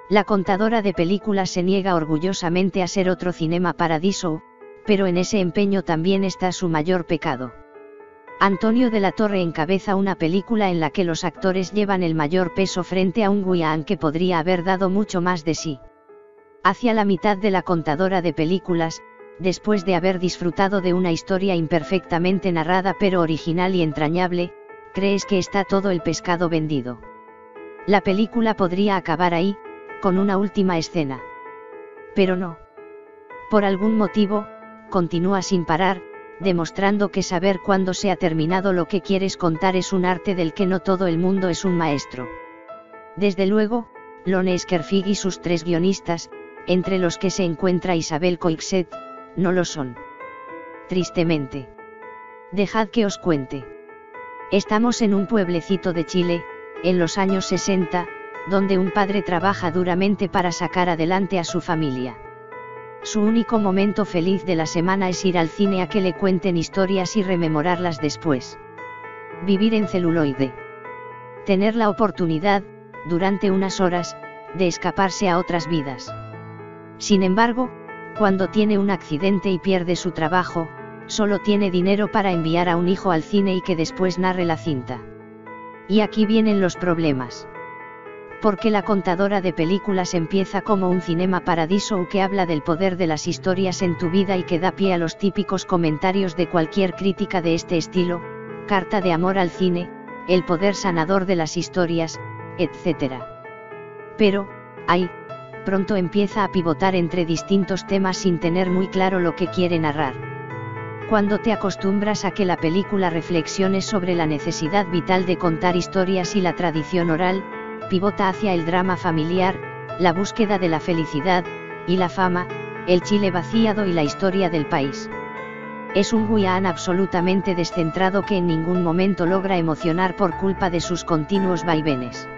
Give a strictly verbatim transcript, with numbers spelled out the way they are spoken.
La contadora de películas se niega orgullosamente a ser otro Cinema Paradiso, pero en ese empeño también está su mayor pecado. Antonio de la Torre encabeza una película en la que los actores llevan el mayor peso frente a un Guián que podría haber dado mucho más de sí. Hacia la mitad de la contadora de películas, después de haber disfrutado de una historia imperfectamente narrada pero original y entrañable, crees que está todo el pescado vendido. La película podría acabar ahí, con una última escena. Pero no. Por algún motivo, continúa sin parar, demostrando que saber cuándo se ha terminado lo que quieres contar es un arte del que no todo el mundo es un maestro. Desde luego, Lone Scherfig y sus tres guionistas, entre los que se encuentra Isabel Coixet, no lo son. Tristemente. Dejad que os cuente. Estamos en un pueblecito de Chile, en los años sesenta, donde un padre trabaja duramente para sacar adelante a su familia. Su único momento feliz de la semana es ir al cine a que le cuenten historias y rememorarlas después. Vivir en celuloide. Tener la oportunidad, durante unas horas, de escaparse a otras vidas. Sin embargo, cuando tiene un accidente y pierde su trabajo, solo tiene dinero para enviar a un hijo al cine y que después narre la cinta. Y aquí vienen los problemas. Porque la contadora de películas empieza como un Cinema Paradiso que habla del poder de las historias en tu vida y que da pie a los típicos comentarios de cualquier crítica de este estilo, carta de amor al cine, el poder sanador de las historias, etcétera. Pero, ahí, pronto empieza a pivotar entre distintos temas sin tener muy claro lo que quiere narrar. Cuando te acostumbras a que la película reflexione sobre la necesidad vital de contar historias y la tradición oral, pivota hacia el drama familiar, la búsqueda de la felicidad, y la fama, el Chile vaciado y la historia del país. Es un Guián absolutamente descentrado que en ningún momento logra emocionar por culpa de sus continuos vaivenes.